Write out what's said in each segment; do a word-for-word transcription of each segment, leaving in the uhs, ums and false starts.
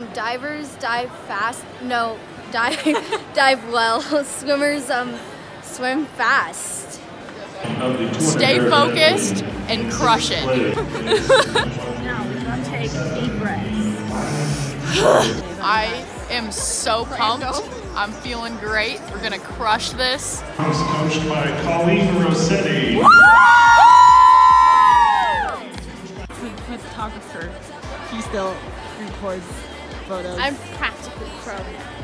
Divers dive fast. No, dive dive well. Swimmers um swim fast. Stay focused and crush it. Now we're gonna take deep breaths. I am so pumped. I'm feeling great. We're gonna crush this. Coached by Colleen Rossetti. Photographer. He still records photos. I'm practically pro.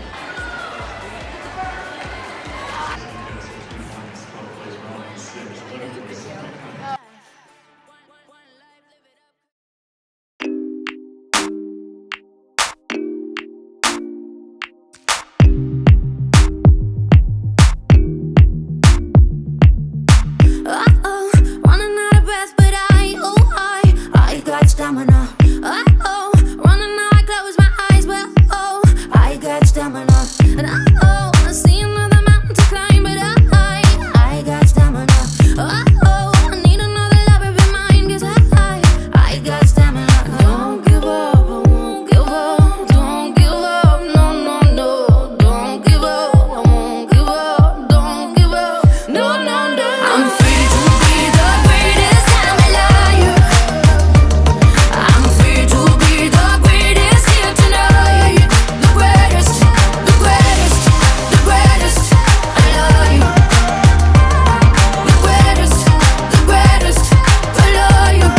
Stamina. Uh oh, running now I close my eyes, but oh, I got stamina. And uh oh, I see another mountain to climb, but uh, I, I got stamina. Uh oh, I need another lover be mine, 'cause I, I, I got stamina. Don't give up, I won't give up. Don't give up, no, no, no. Don't give up, I won't give up. Don't give up, no, no, no. I'm free to be the greatest, I'm alive. I'm free to be the greatest here tonight. The greatest, the greatest, the greatest alive. The greatest, the greatest alive.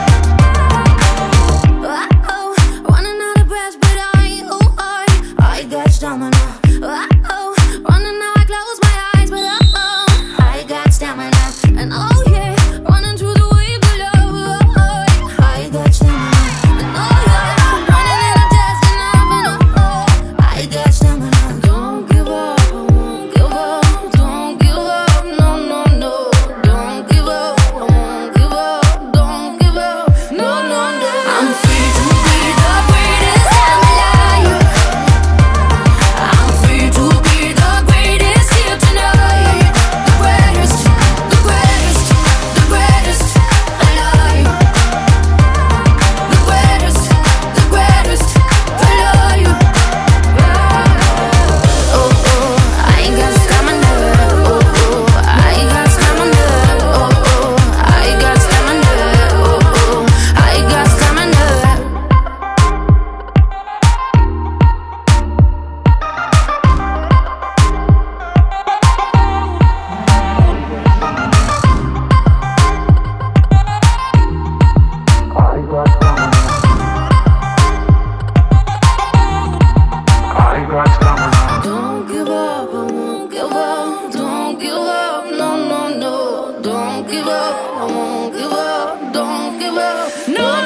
Uh-oh, running out of breath, but I, oh, I, I got stamina. Uh-oh, running now I close my eyes, but uh-oh, I got stamina. And oh yeah, running through the waves of love, oh, I, I got stamina. And oh yeah, I'm running and I'm testing up, and oh, oh, I got stamina. Don't give up, I won't give up. Don't give up, no, no, no. Don't give up, I won't give up. Don't give up, no, no, no. I'm free to be the greatest, I'm alive. I'm free to be the greatest here tonight. The greatest, the greatest, the greatest alive. The greatest, the greatest alive. Oh, oh, I got stamina. Oh, oh, I got stamina. Oh, oh, I got stamina. Oh, oh, I got stamina. Don't give up, I won't give up. Don't give up, no, no, no. Don't give up, I won't give up. Don't give up, no.